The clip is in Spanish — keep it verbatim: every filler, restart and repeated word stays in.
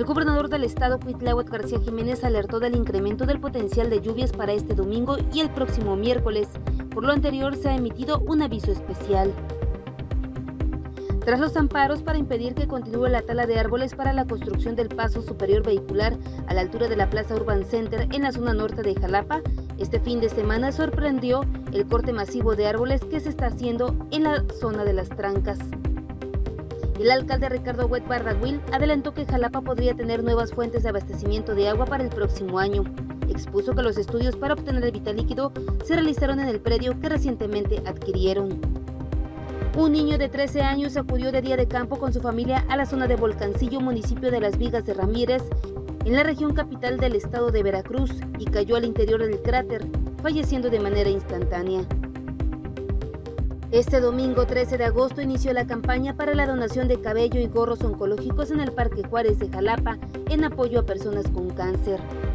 gobernador del estado, Cuitláhuac García Jiménez, alertó del incremento del potencial de lluvias para este domingo y el próximo miércoles. Por lo anterior, se ha emitido un aviso especial. Tras los amparos para impedir que continúe la tala de árboles para la construcción del paso superior vehicular a la altura de la Plaza Urban Center en la zona norte de Jalapa, este fin de semana sorprendió el corte masivo de árboles que se está haciendo en la zona de las Trancas. El alcalde Ricardo Huet Barraguil adelantó que Jalapa podría tener nuevas fuentes de abastecimiento de agua para el próximo año. Expuso que los estudios para obtener el vital líquido se realizaron en el predio que recientemente adquirieron. Un niño de trece años acudió de día de campo con su familia a la zona de Volcancillo, municipio de Las Vigas de Ramírez, en la región capital del estado de Veracruz, y cayó al interior del cráter, falleciendo de manera instantánea. Este domingo trece de agosto inició la campaña para la donación de cabello y gorros oncológicos en el Parque Juárez de Jalapa en apoyo a personas con cáncer.